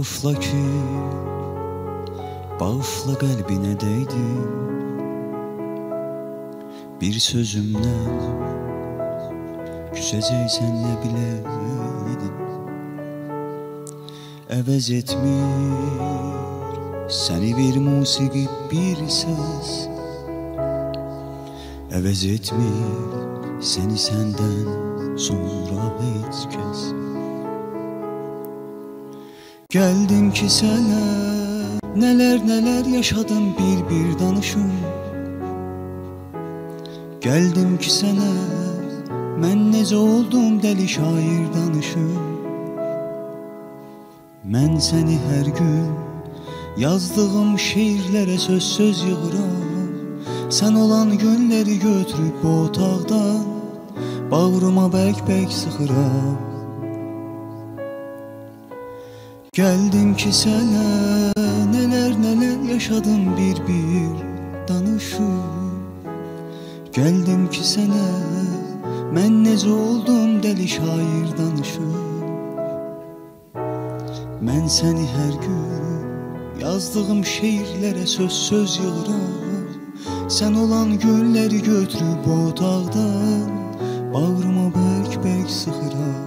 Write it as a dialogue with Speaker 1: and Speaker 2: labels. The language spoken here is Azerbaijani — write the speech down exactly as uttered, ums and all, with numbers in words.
Speaker 1: Bağışla ki, bağışla qəlbinə dəydim. Bir sözümdən küsəcəksən nə biləydim. Əvəz etmir səni bir musiqi, bir səs. Əvəz etmir səni səndən sonra heç kəs. Gəldim ki sənə nələr nələr yaşadım, bir bir danışım. Gəldim ki sənə mən necə oldum, dəli şair danışım. Mən səni hər gün yazdığım şeirlərə söz söz yığıram. Sən olan günləri götürüb bu otaqdan bağrıma bək-bək sıxıram. Gəldim ki sənə nələr nələr yaşadım, bir bir danışım. Gəldim ki sənə mən necə oldum, dəli şair danışım. Mən səni hər gün yazdığım şeirlərə söz söz yığıram. Sən olan günləri götürüb bu otaqdan bağrıma bək-bək sıxıram.